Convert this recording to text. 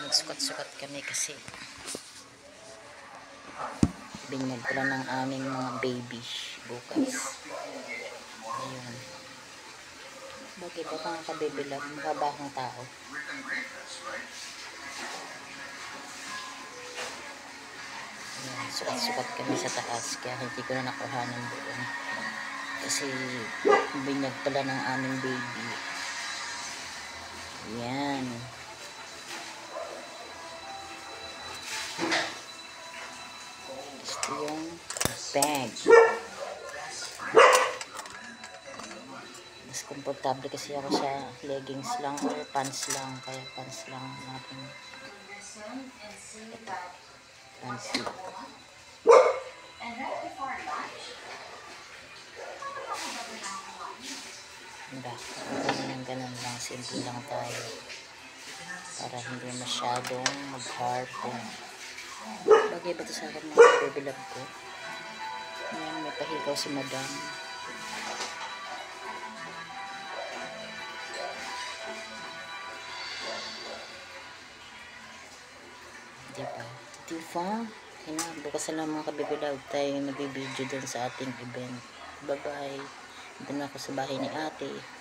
Nagsukat-sukat kami kasi binyag pala ng aming mga baby bukas. Ayun. Bakit ba kang kabibilag? Makabahang tao. Ayun. Sukat-sukat kami sa taas kaya hindi ko na nakuha ng buong. Kasi binyag pala ng aming baby. Ayan. Ito yung bag. Mas komportable kasi ako sa leggings lang or pants lang. Kaya pants lang natin. Ito. Pants dito. Diba? Ganun lang. Simple lang tayo. Para hindi masyadong mag-hard. Bagay ba ito sa akin mga baby-love ko? Ayan, may pahigaw si madam. Diba? Diba? Ayan, bukas na lang mga kababy-love tayo nag-video dun sa ating event. Bye-bye. Dito na ako sa bahay ni ate.